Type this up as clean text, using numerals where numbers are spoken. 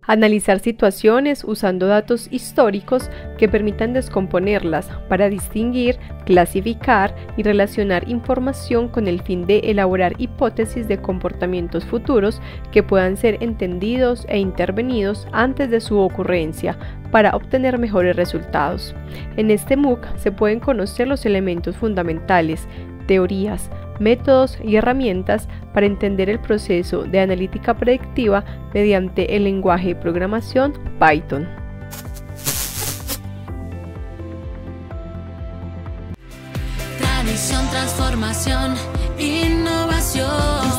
Analizar situaciones usando datos históricos que permitan descomponerlas para distinguir, clasificar y relacionar información con el fin de elaborar hipótesis de comportamientos futuros que puedan ser entendidos e intervenidos antes de su ocurrencia para obtener mejores resultados. En este MOOC se pueden conocer los elementos fundamentales, teorías, métodos y herramientas para entender el proceso de analítica predictiva mediante el lenguaje de programación Python. Tradición, transformación, innovación.